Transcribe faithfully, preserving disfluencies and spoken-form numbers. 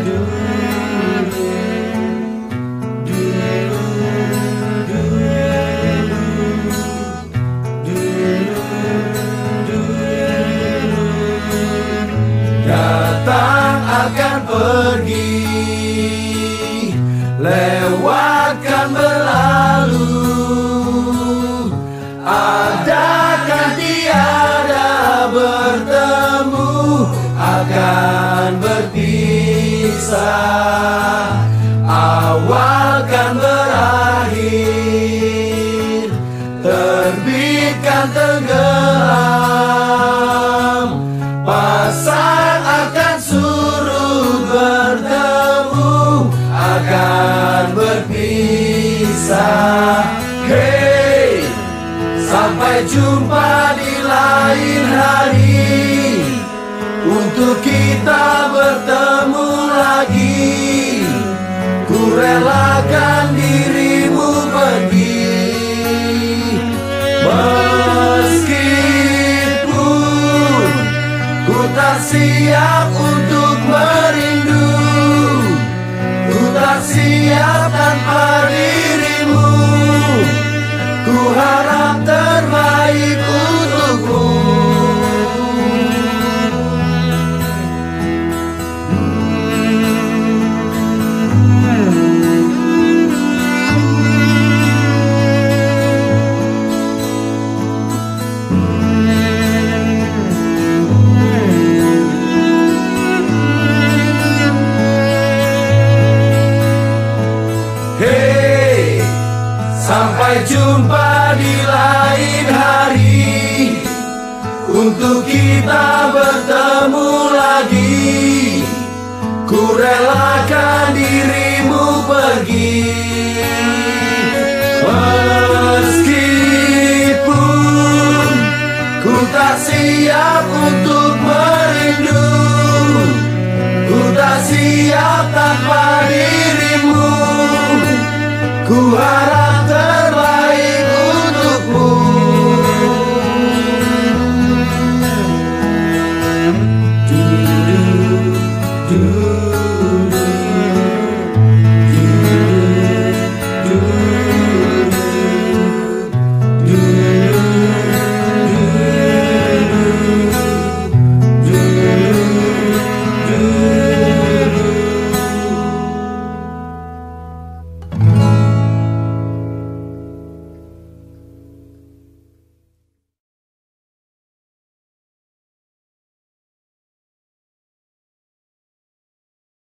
Datang akan pergi, lewatkan berlalu, adakan tiada bertemu, akan berpisah, awal kan berakhir, terbitkan tenggelam, pasang akan surut bertemu, akan berpisah. Hey, sampai jumpa di lain hari, untuk kita bertemu lagi. Ku relakan dirimu pergi, meskipun ku tak siap untuk merindu, ku tak siap tanpa dirimu. Ku harap terbaik untukmu. Hey, sampai jumpa di lain hari, untuk kita bertemu lagi. Ku relakan dirimu pergi, meskipun ku tak siap untuk